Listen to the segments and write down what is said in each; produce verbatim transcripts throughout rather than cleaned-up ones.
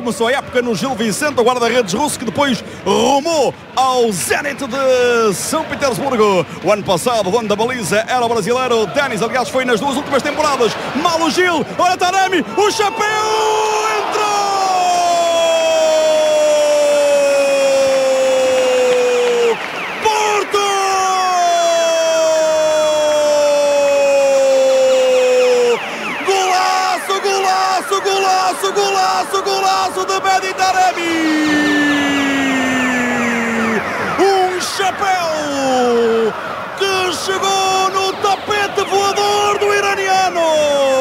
começou a época no Gil Vicente, o guarda-redes russo que depois rumou ao Zenit de São Petersburgo. O ano passado, o dono da baliza era o brasileiro Denis, aliás foi nas duas últimas temporadas. Mal o Gil, olha Taremi, o chapéu entrou! Golaço, golaço, golaço de Mehdi Taremi! Um chapéu que chegou no tapete voador do iraniano!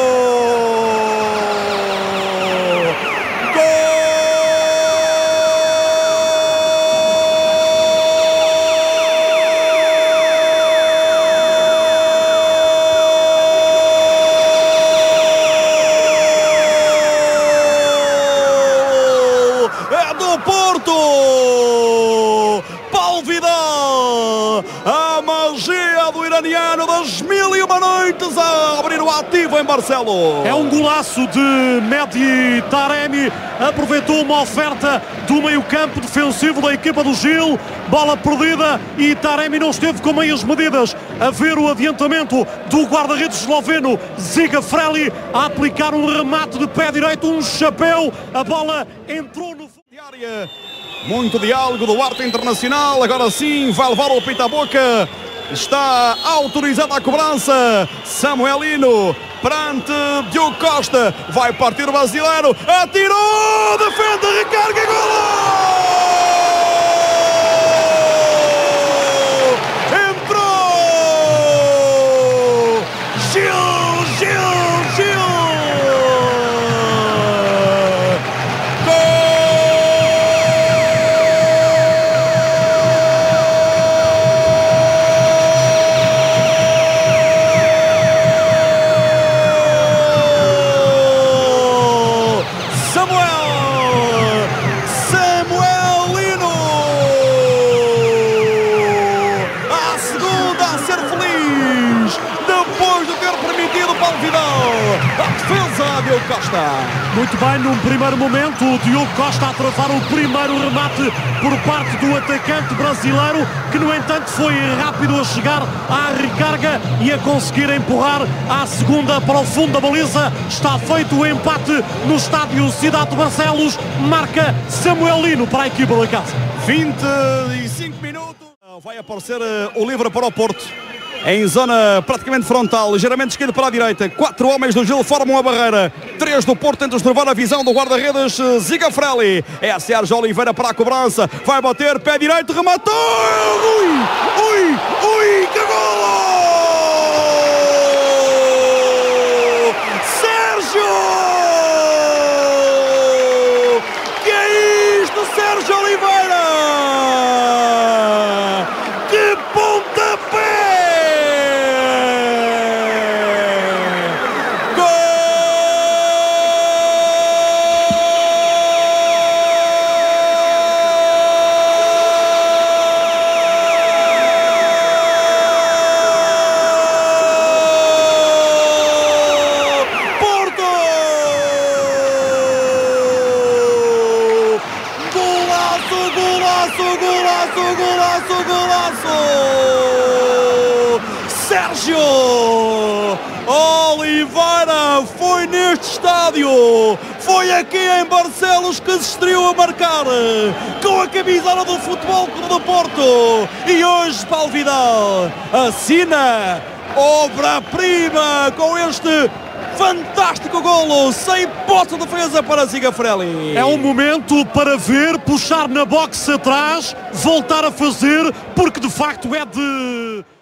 Porto! Paulo Vidal! A magia do iraniano das mil e uma noites a abrir o ativo em Barcelos. É um golaço de Mehdi Taremi, aproveitou uma oferta do meio-campo defensivo da equipa do Gil, bola perdida e Taremi não esteve com meias medidas a ver o adiantamento do guarda-redes esloveno Žiga Freli a aplicar um remate de pé direito, um chapéu, a bola entrou no... Muito diálogo do arte internacional, agora sim vai levar o pita à boca, está autorizada a cobrança, Samuelino perante Diogo Costa, vai partir o brasileiro, atirou, defende, recarga, golo! A defesa, Diogo Costa. Muito bem, num primeiro momento, o Diogo Costa a travar o primeiro remate por parte do atacante brasileiro, que no entanto foi rápido a chegar à recarga e a conseguir empurrar à segunda para o fundo da baliza. Está feito o empate no estádio Cidade de Barcelos, marca Samuelino para a equipa da casa. vinte e cinco minutos. Vai aparecer o livre para o Porto. Em zona praticamente frontal, ligeiramente esquerdo para a direita. Quatro homens do Gil formam a barreira. Três do Porto tentam estorvar a visão do guarda-redes Žiga Freli. É Sérgio Oliveira para a cobrança. Vai bater, pé direito, rematou! Ui, ui, ui, que golo! Sérgio! Que é isto, Sérgio Oliveira? Que pontapé! Golaço, golaço, golaço, golaço! Sérgio Oliveira foi neste estádio, foi aqui em Barcelos que se estreou a marcar com a camisola do Futebol Clube do Porto. E hoje Paulo Vidal assina obra-prima com este fantástico golo, sem hipótese de defesa para Žiga Freli. É um momento para ver, puxar na boxe atrás, voltar a fazer, porque de facto é de...